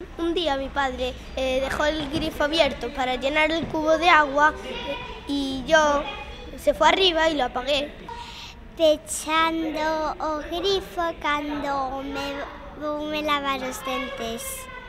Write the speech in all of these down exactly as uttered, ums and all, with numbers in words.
Un día mi padre eh, dejó el grifo abierto para llenar el cubo de agua y yo se fue arriba y lo apagué. Pechando o grifo cando me vou me lavar os dentes.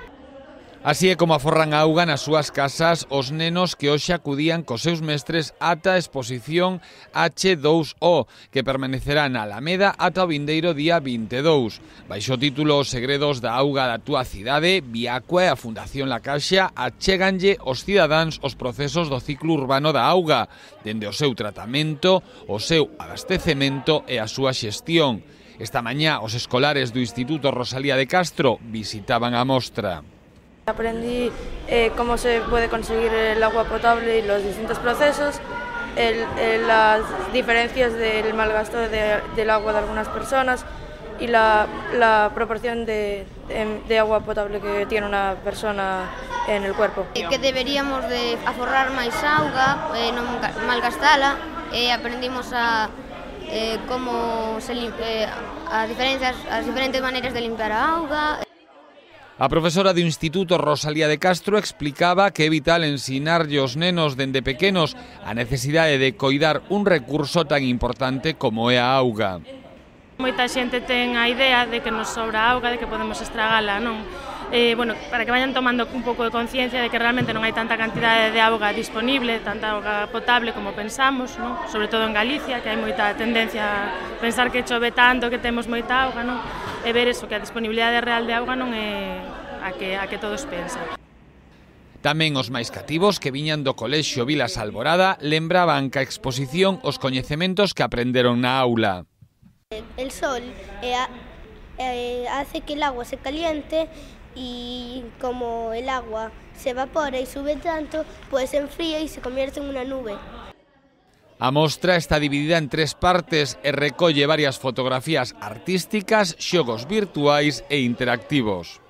Así é como aforran a auga nas súas casas os nenos que hoxe acudían cos seus mestres ata a exposición hache dous o, que permanecerá na Alameda ata o vindeiro día vinte e dous. Baixo o título Os segredos da auga da túa cidade, Viacua e a Fundación La Caixa achéganlle aos cidadáns os procesos do ciclo urbano da auga, dende o seu tratamento, o seu abastecemento e a súa xestión. Esta mañá os escolares do Instituto Rosalía de Castro visitaban a mostra. Aprendí eh, cómo se puede conseguir el agua potable y los distintos procesos, el, el, las diferencias del malgasto de, del agua de algunas personas y la, la proporción de, de, de agua potable que tiene una persona en el cuerpo. Que deberíamos de aforrar máis auga, eh, non malgastala, e eh, aprendimos a eh, como se eh, a diferencias, as diferentes maneiras de limpiar a auga. A profesora do Instituto Rosalía de Castro explicaba que é vital ensinarlle aos nenos dende pequenos a necesidade de coidar un recurso tan importante como é a auga. Moita xente ten a idea de que nos sobra auga, de que podemos estragala, non? Eh, bueno, para que vayan tomando un pouco de conciencia de que realmente non hai tanta cantidade de auga disponible, tanta auga potable como pensamos, non? Sobre todo en Galicia, que hai moita tendencia a pensar que chove tanto, que temos moita auga, non? E ver eso, que a disponibilidade real de auga non é a que, a que todos pensan. Tamén os máis cativos que viñan do Colexio Vilas Alborada lembraban que a exposición os coñecementos que aprenderon na aula. El sol eh, eh, hace que el agua se caliente y como el agua se evapora y sube tanto, pues se enfría y se convierte en una nube. A mostra está dividida en tres partes e recolle varias fotografías artísticas, xogos virtuais e interactivos.